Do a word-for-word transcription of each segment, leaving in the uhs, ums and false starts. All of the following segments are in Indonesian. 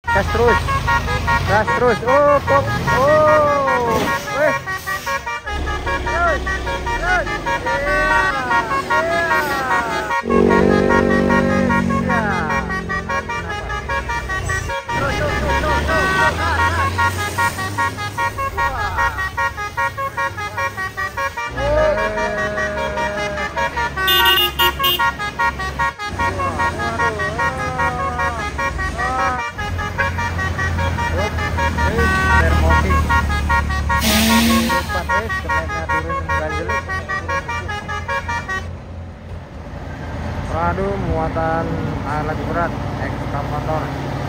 gas terus, gas terus. Oh, pop. Oh, weh. Terus, terus. Iya, iya. Terus, terus, terus, terus, Waduh, muatan alat berat ekskavator.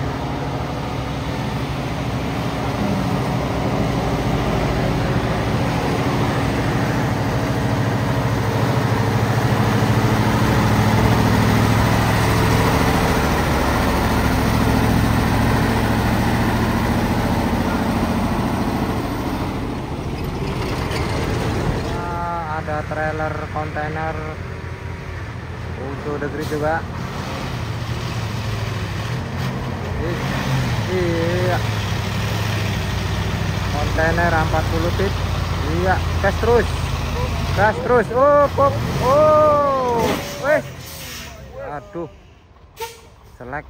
Ada trailer kontainer untuk negeri juga. Iya, kontainer empat puluh feet. Iya, gas terus, gas terus. Oh, pop. Oh, weh. Aduh, selek.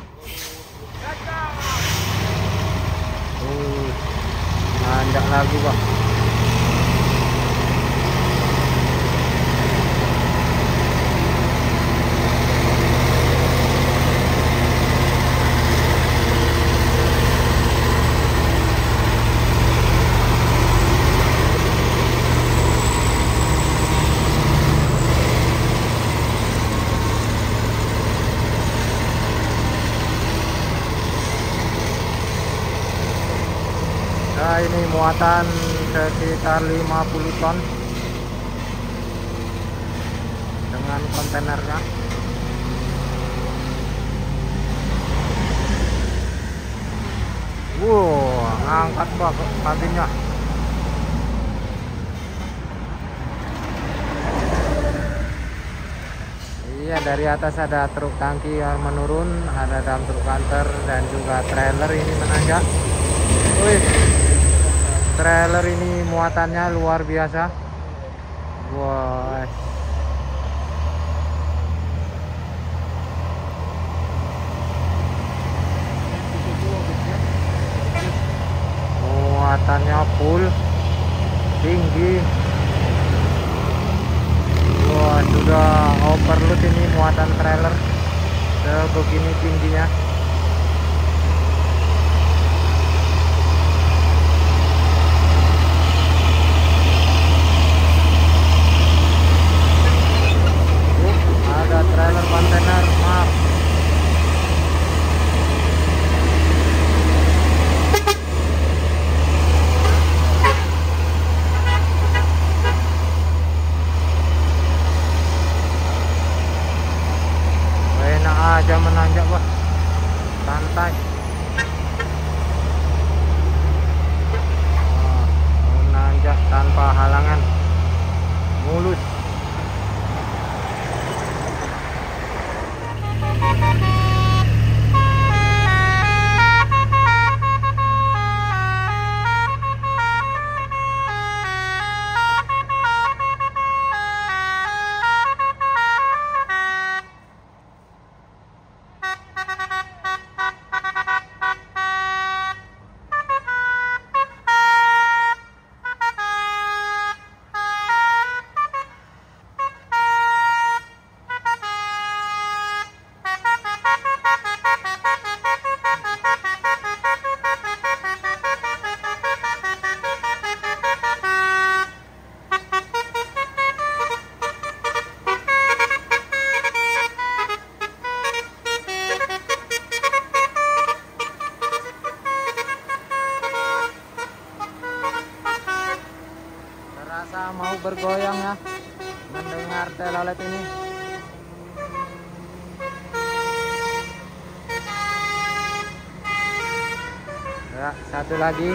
Uh, nanjak lagi, Bang. Nah, ini muatan sekitar lima puluh ton dengan kontainernya. Wow, ngangkat Pak kabinnya. Iya, dari atas ada truk tangki yang menurun, ada dump truk kantor dan juga trailer ini menanjak. Wih, trailer ini muatannya luar biasa. Wah, muatannya full, tinggi. Wah, sudah overload ini muatan trailer sebegini tingginya. Trailer kontainer, maaf. Enak aja menanjak, Bos. Santai. Oh, menanjak tanpa halangan. Mulus. Terasa mau bergoyang ya mendengar telolet ini. Ya, satu lagi.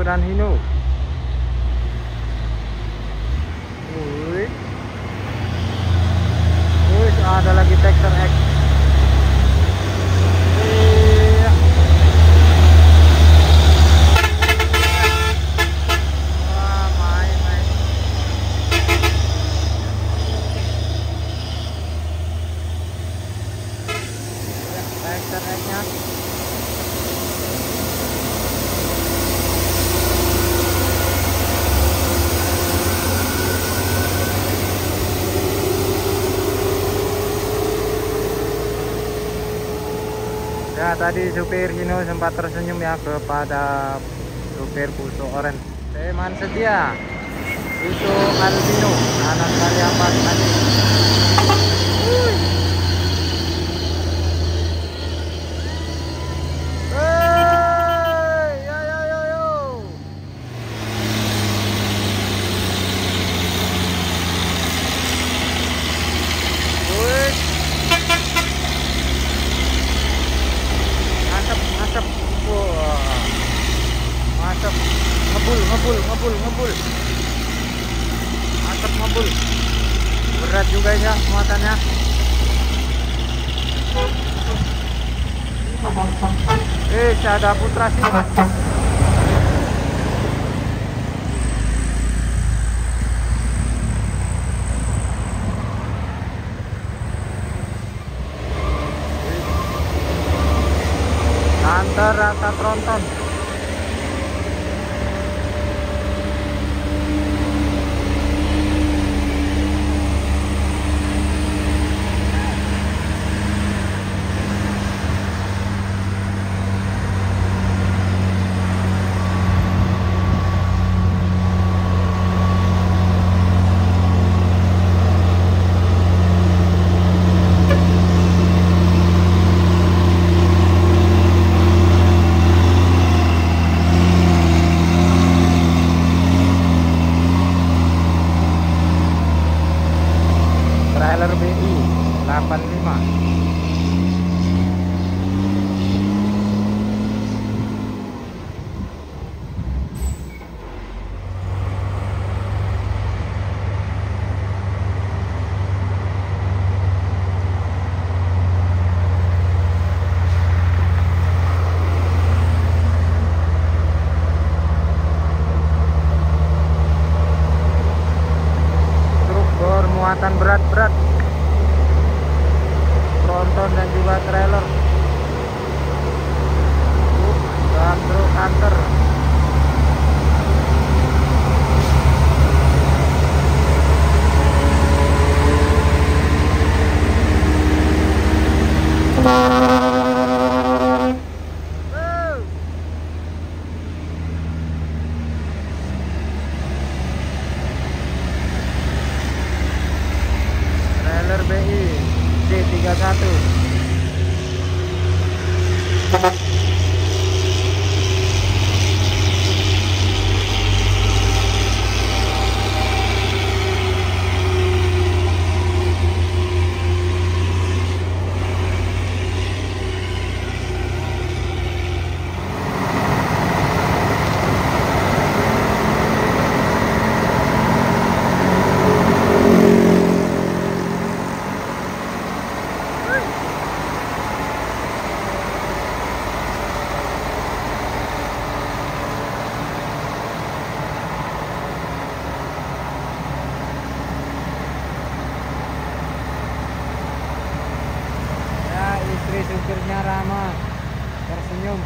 dan Hino. Wih. Wih, ada lagi Vector X. Iya. Wah, main main. Ya, Vector X-nya. Ya, tadi supir Hino sempat tersenyum ya kepada supir Fuso Orange. Teman setia Fuso Albino, anak kali apa tadi. Hey, yo yo yo yo. Wih. Mantap, mantap. Wah. Mantap. Ngebul, ngebul, ngebul, ngebul. Mantap ngebul. Berat juga ya muatannya. Eh, ada Putra sih. Kantor rata tronton. Trailer B I delapan puluh lima. Truk bermuatan berat-berat, tronton dan juga trailer. Uh, dan truk kantor. Trailer B I C tiga puluh satu. Istri supirnya ramah, tersenyum.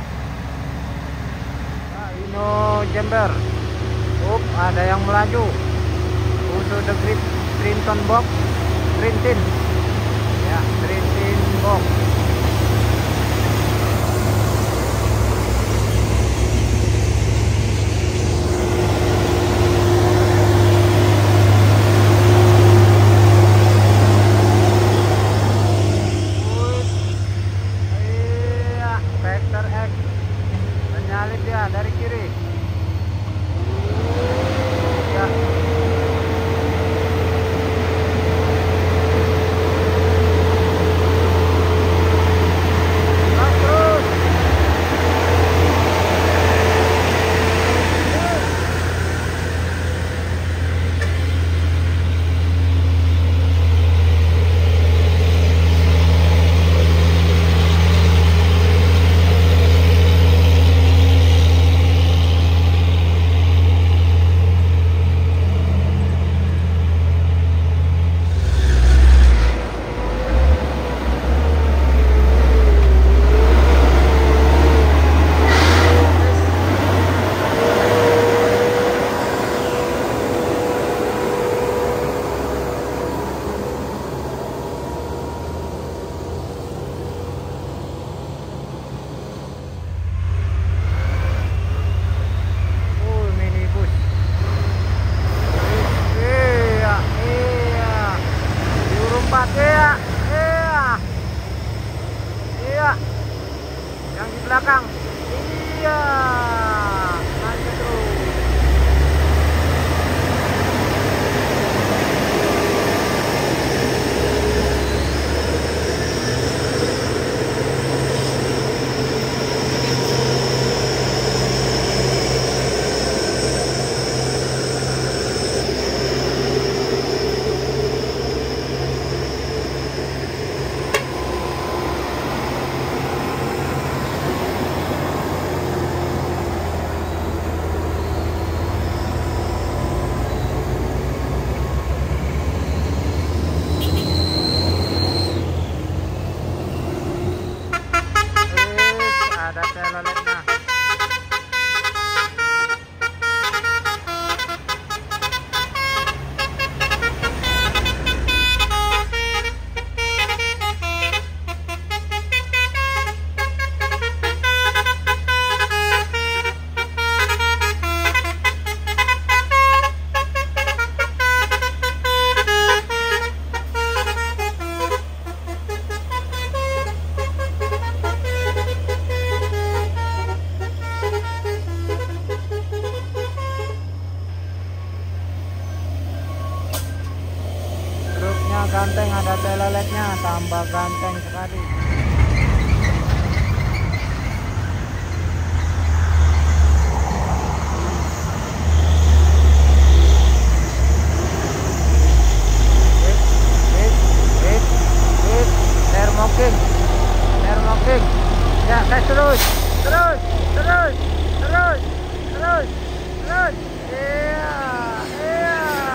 Nah, Hino Jember. Up, ada yang melaju. Fuso the Great Trinton Box, Trintin. Ya, Trintin Box. Vector X menyalip ya dari kiri ya. kuat. Iya, iya, iya. Yang di belakang. Iya. Lanjut terus. Ada teloletnya. Ganteng, ada teloletnya, tambah ganteng sekali. Hit, hit, hit, hit, thermoking, thermoking. Ya, tes terus, terus, terus, terus, terus, terus. Iya, iya.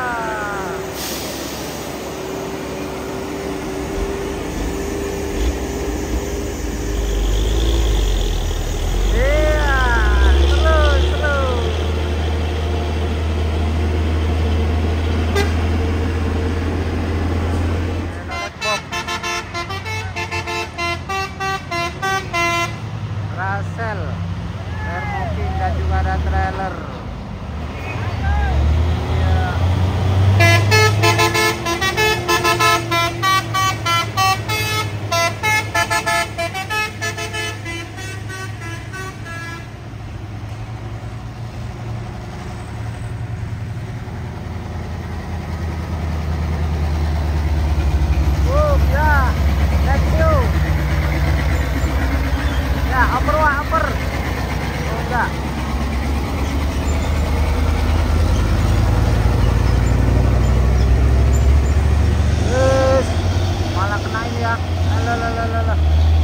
Rasel, thermoking, dan juga ada trailer. Iya. Oh ya, thank you. Ya, upper wah, upper. Oh enggak. Yes. Malah kena ini ya. Alah.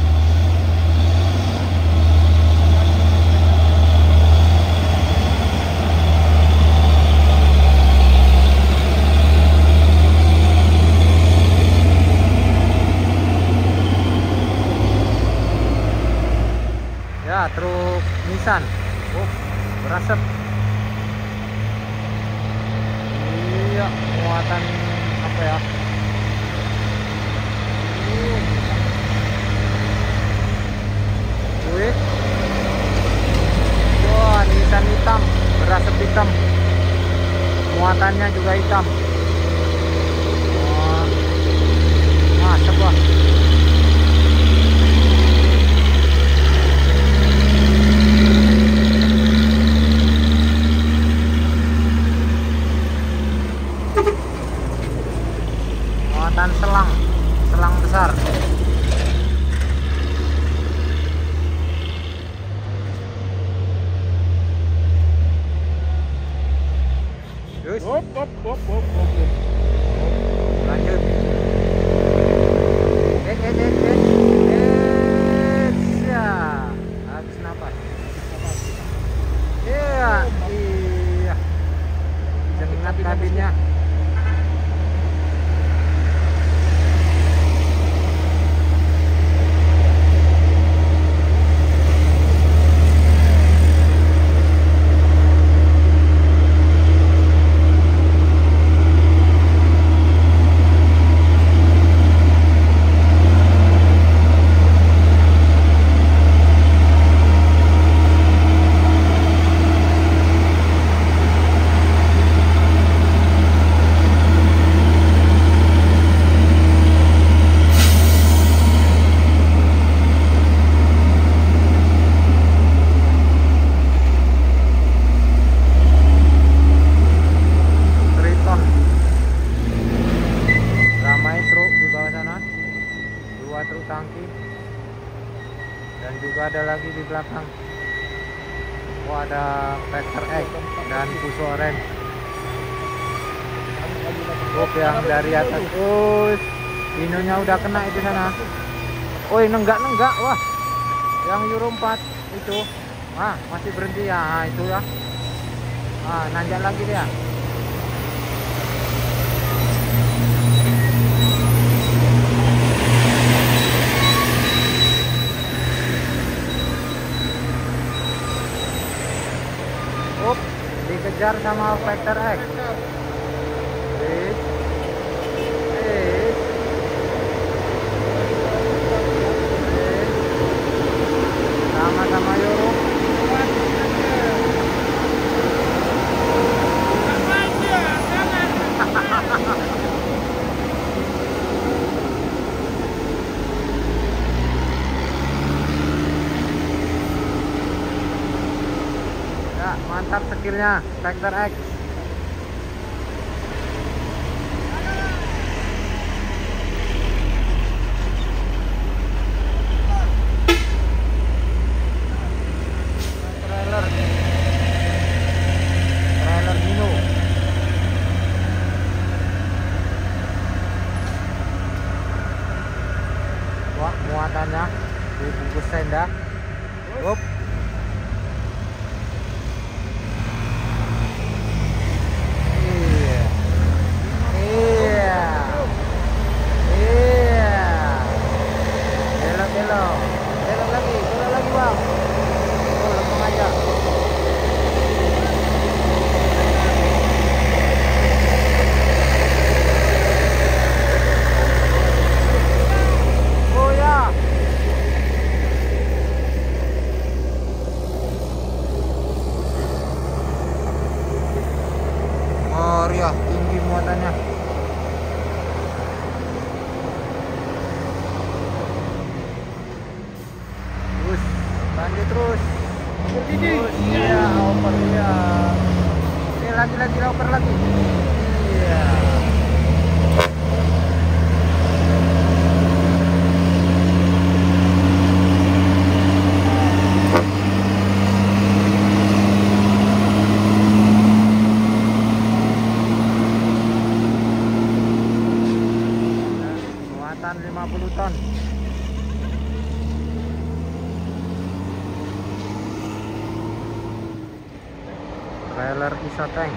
Ya, truk Nissan. Oh, berasap. Iya, muatan apa ya? Uh. Wih. Wah, Nissan hitam, berasap hitam. Muatannya juga hitam. Wah. Masuk wah. Muatan selang, selang besar. Terus, Hop, hop, hop, hop, hop. lanjut. Eh, eh, eh, eh, eh, ya. Habis napas. Iya, iya. Jengat kabinnya. Dan juga ada lagi di belakang. Oh, ada Vector X dan Fuso Orange. Oh, yang dari atas. Oh, Dinonya udah kena itu sana. Oh, nenggak-nenggak. Wah, yang Euro empat itu. Ah, masih berhenti ya. Nah, itu ya. Ah, nanjak lagi dia. Up, dikejar sama Vector X. Sama-sama Euro. Ya, mantap skillnya Vector X. Trailer trailer Dino. Wah, muatannya dibungkus tenda. Up. Iya. Iya. Iya. Belok, belok. Belok lagi, belok lagi, Bang. Oh, lempeng aja. Oh ya. Oh ya, tinggi muatannya. Terus, lanjut terus. Terus, iya, oper ya. Ini lagi lagi oper lagi. Iya. Muatan lima puluh ton. Trailer Isotank.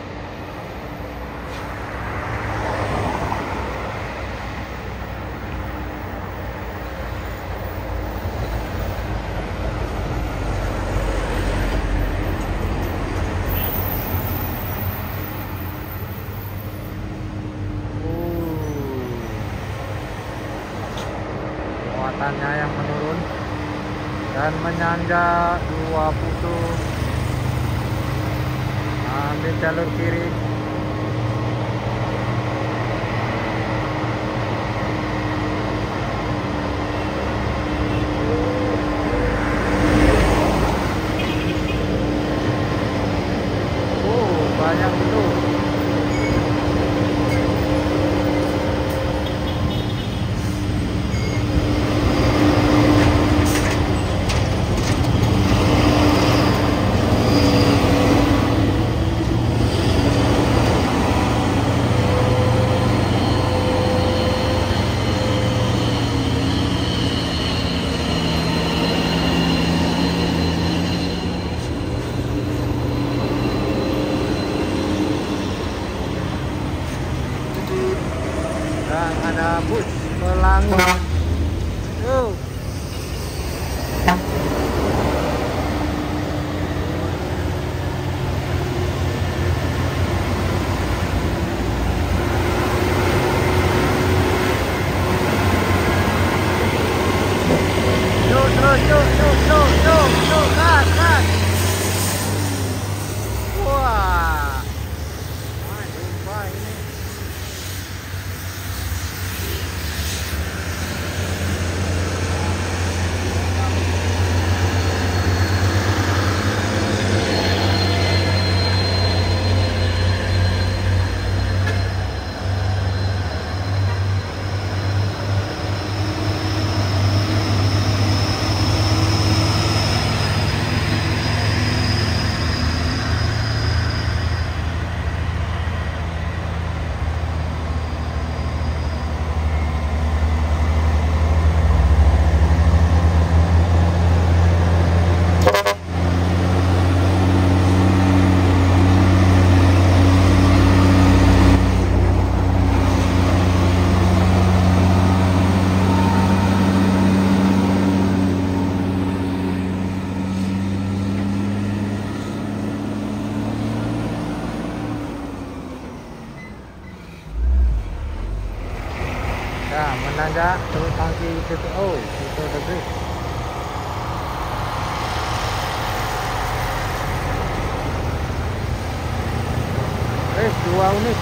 Muatannya yang menurun dan menyangga dua Fuso. Ambil jalur kiri. Oh, banyak itu. Dan ada bus pelangi. Tuh. Yuk, terus, yuk, yuk, yuk, yuk, yuk, gas, gas. Wah. Wah, jumpa ini. Ya, menanjak truk tangki T P O itu the bridge. Wes dua unit.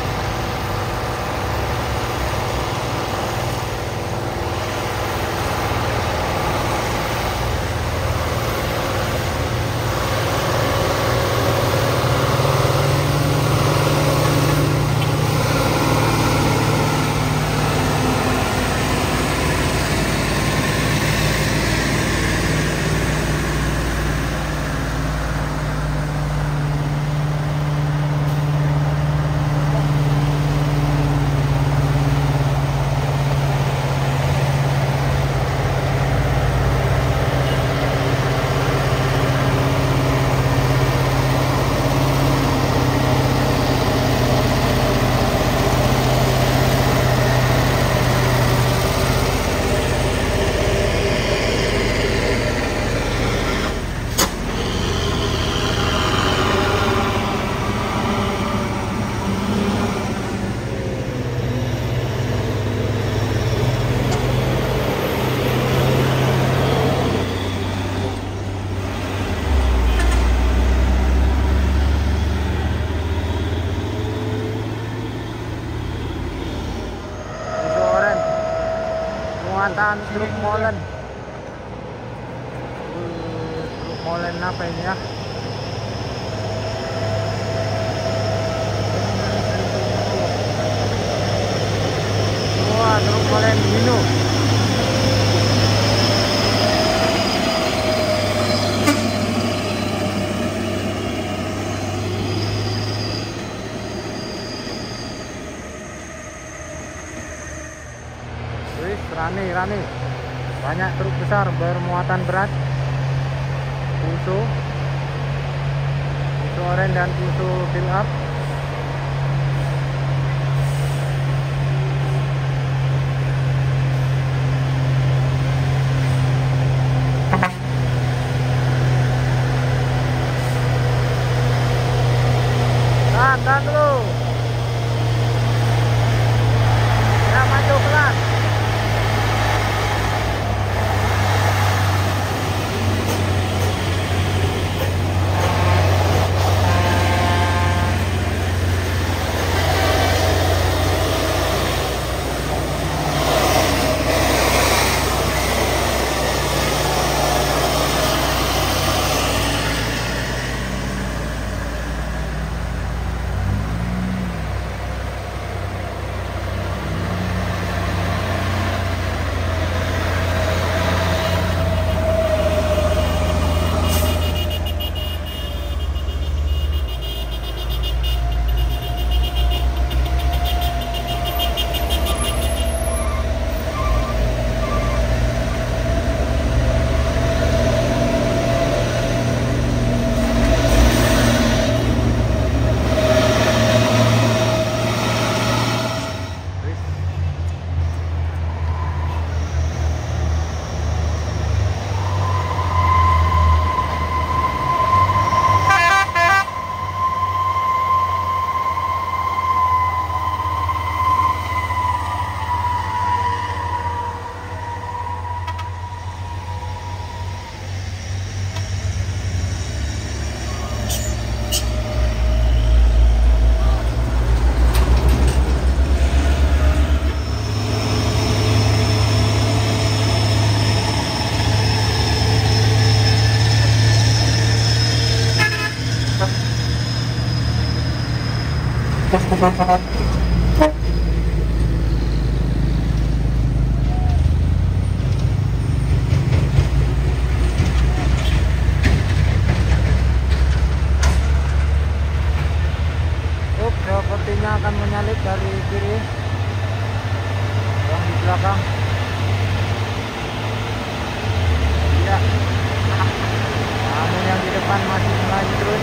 Muatan truk molen. Uh, truk molen apa ini ya? Wah, truk molen minum. Rani, Rani, banyak truk besar bermuatan berat, Fuso, Fuso oren dan Fuso fill up. Tahan, tahan dulu. Ya, maju pelan. Sepertinya akan menyalip dari kiri yang di belakang. Ya, namun yang di depan masih melaju terus.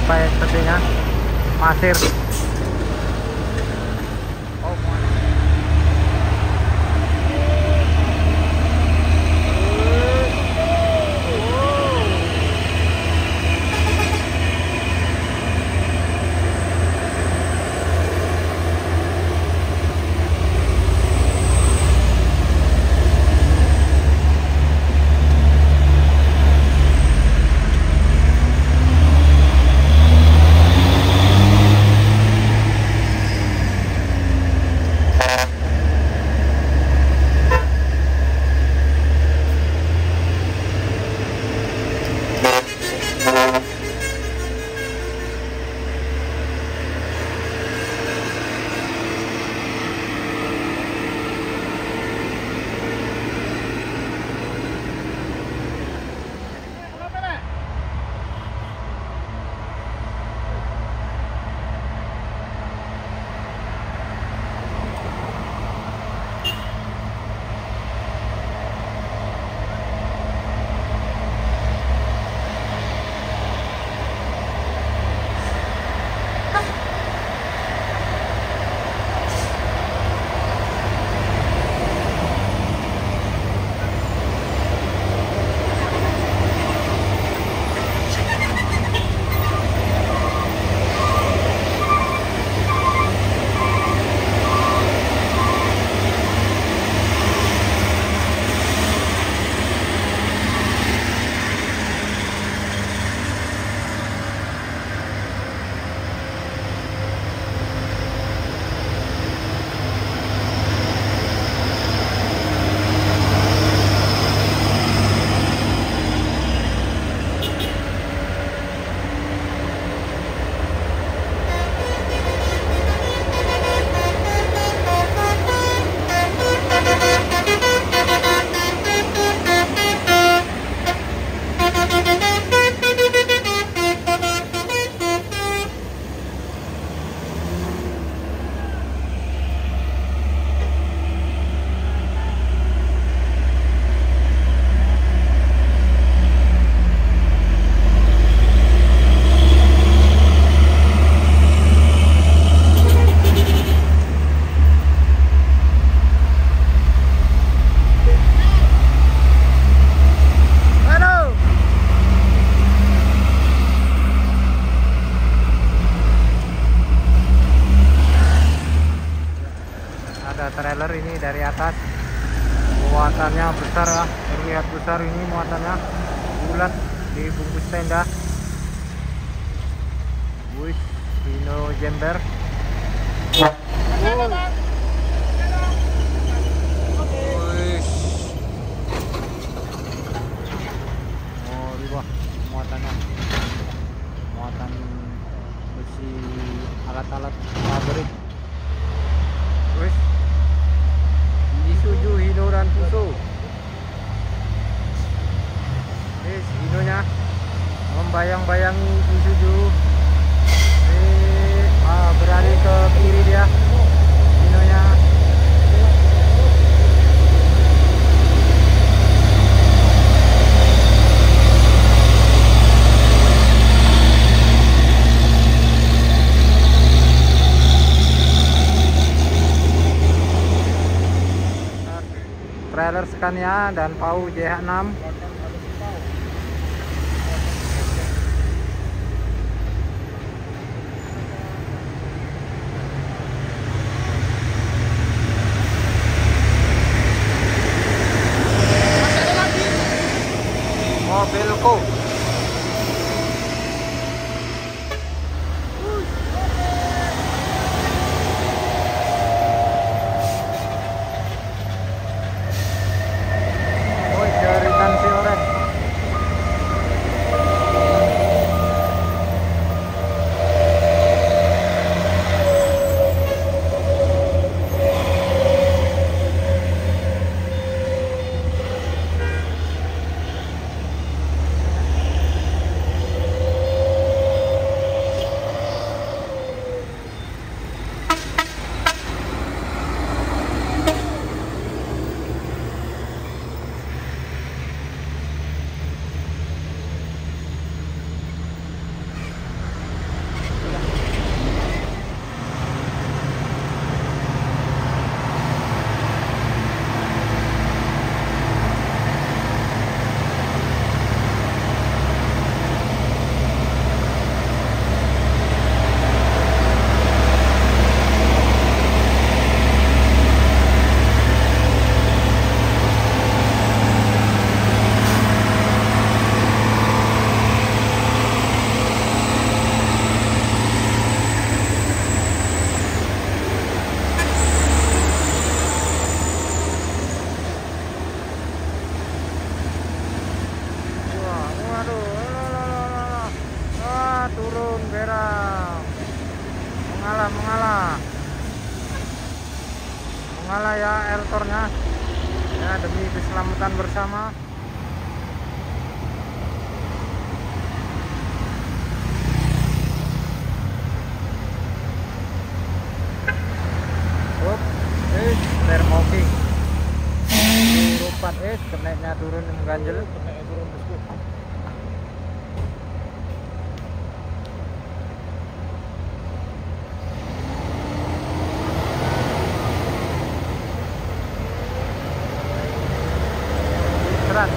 apa ya sepertinya pasir. Oh, trailer ini dari atas, muatannya besar ya, terlihat besar ini muatannya, bulat dibungkus tenda. Wih, Hino Jember. Oh. Oh, di bawah muatannya, muatan besi alat-alat pabrik. Wih, Isuzu Hino dan Fuso. Ini Hinonya membayang-bayangi Isuzu. Ini ah, beralih ke kiri dia Hinonya. Trailer Scania dan Pau J H enam. Mobilku. Oh, jeritan si ore. ya, demi keselamatan bersama. Up, eh, termoking. Empat es, keneknya turun mengganjel. Keneknya turun bosku. Berat.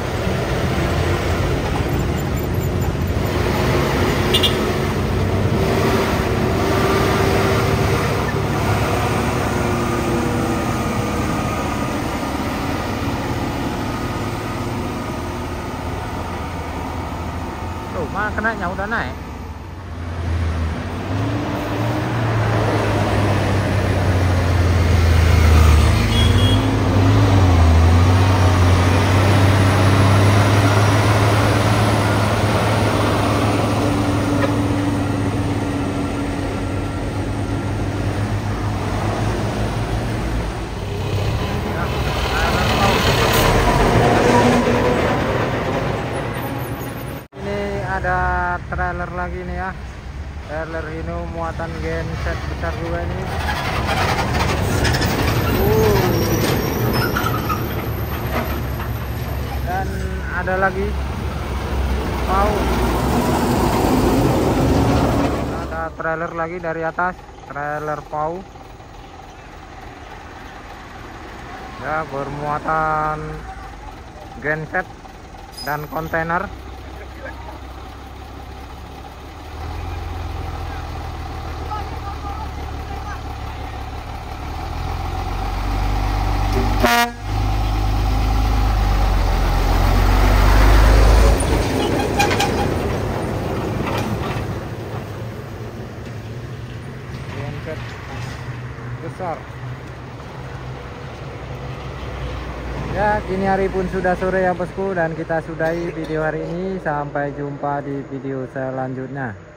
Tuh, mah kenanya udah naik. Ada trailer lagi nih ya, trailer ini muatan genset besar juga ini. uh. Dan ada lagi mau ada trailer lagi dari atas, trailer pau ya, bermuatan genset dan kontainer. Genset besar ya. Kini hari pun sudah sore ya bosku, dan kita sudahi video hari ini. Sampai jumpa di video selanjutnya.